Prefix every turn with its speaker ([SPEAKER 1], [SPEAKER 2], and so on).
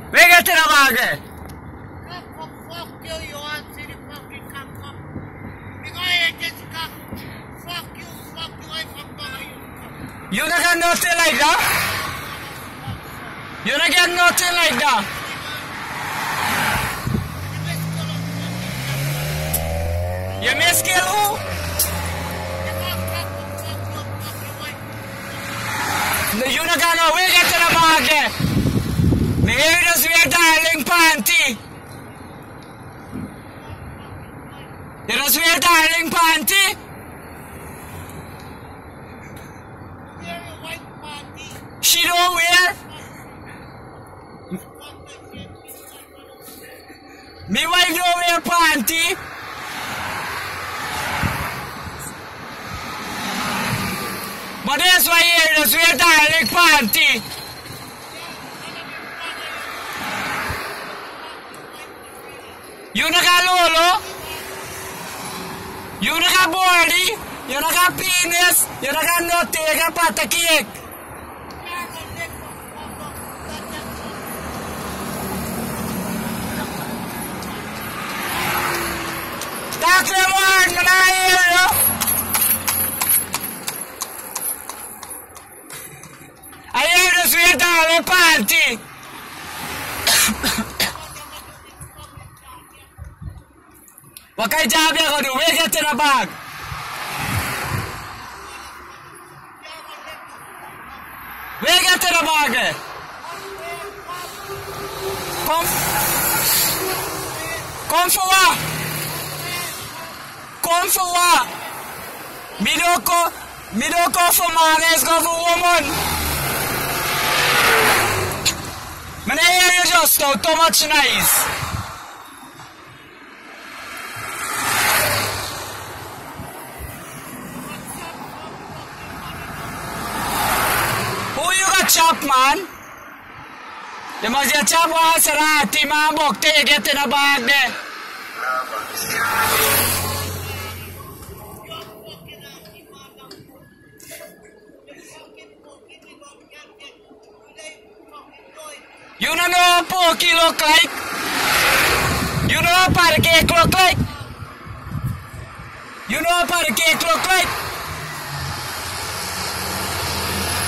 [SPEAKER 1] Véget in a bag!
[SPEAKER 2] Fuck you, you answer the fucking cock. Because I just cock. Fuck you, I fuck you.
[SPEAKER 1] You don't get nothing like that? You don't get nothing like that? You miss kill who? You don't got no way get in a bag. Me hear you just wear darling panty. You just wear darling panty? She don't wear? Me wife don't wear panty? But that's why you just wear darling panty. You don't got lolo? You don't got body? You don't got penis? You don't got nothing? You got pata cake? Talk to him hard, man, I hear you. I hear this weird darling panty. What kind of job you gonna do? Where get in the bag? Where get in the bag? Come for what? Come for what? Me don't come for man, let's go for woman. Man, I hear you just now, too much nice. Who you got chop, man? You must get chop one Sarati, man, book, take it in a bag there. You don't know what Pokey look like? You know what Pancake look like? You know what Pancake look like?